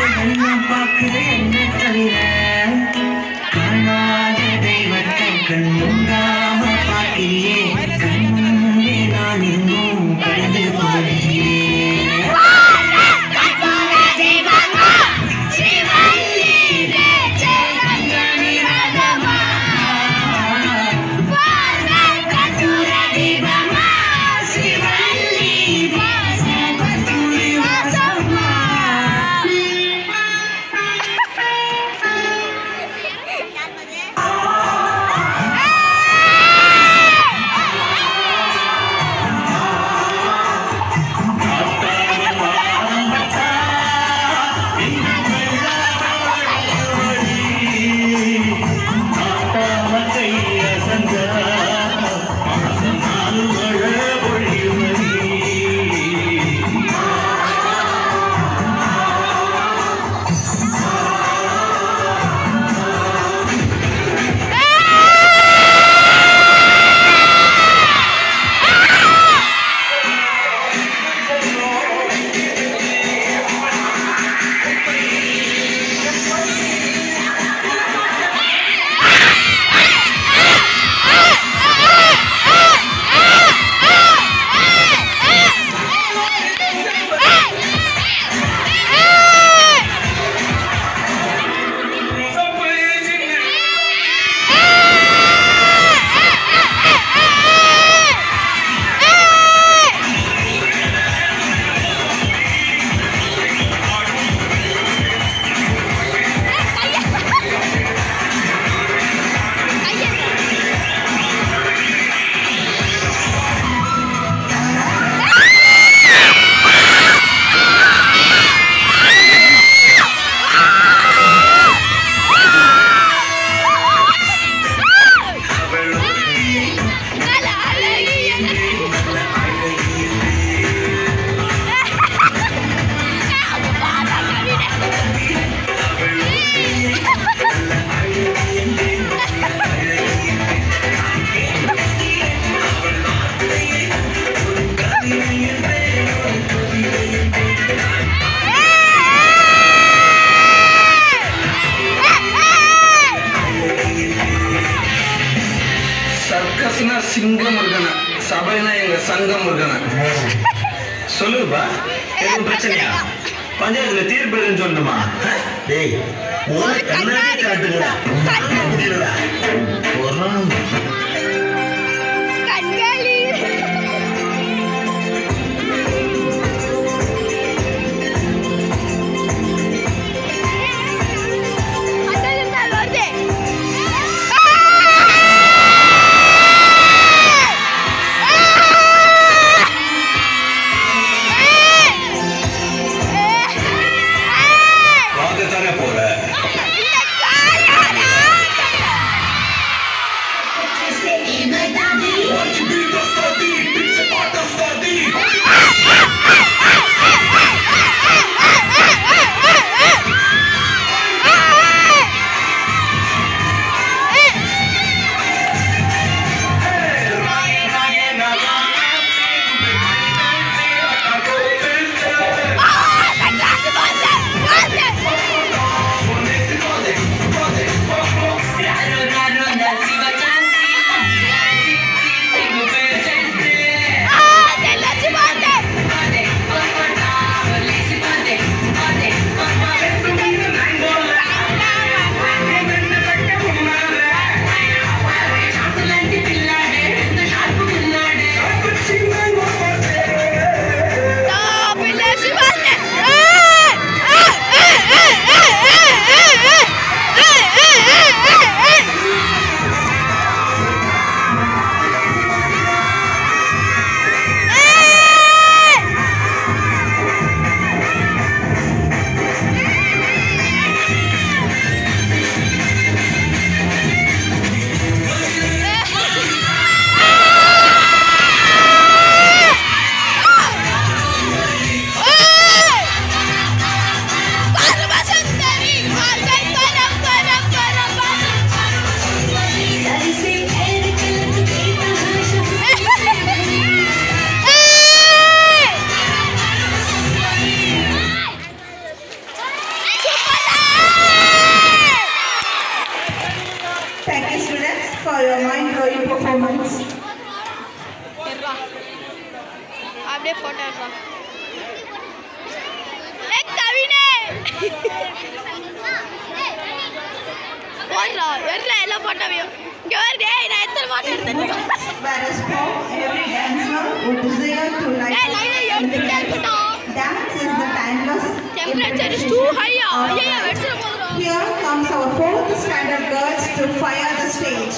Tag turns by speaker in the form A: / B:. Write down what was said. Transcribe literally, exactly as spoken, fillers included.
A: சிங்கம் இருக்கணும், சபைனா எங்க சங்கம் இருக்கணும். சொல்லுப்பா, எதுவும் பிரச்சனையா? பஞ்சாயத்துல தீர்ப்பு எதுன்னு சொல்லணுமா? டேய், ஒரு கண்ணாடி காட்டுங்கடா. முடியலடா.
B: Stay அப்படியே போட்டோ எடுக்கலாம். ஏ கவினே போடுறா எடுறா எல்லா போட்டோவையும். இங்க வர டேய் நான் எத்தனை போட்டோ எடுத்தேன்.
C: Whereas for every dancer who desire to light
B: ஏய் லைனா எடுத்துட்டே இருக்கட்டும்.
C: dance is the timeless.
B: Temperature is too high. ஐயா வெட்சற போறோம்.
C: Here comes our fourth standard girls to fire the stage.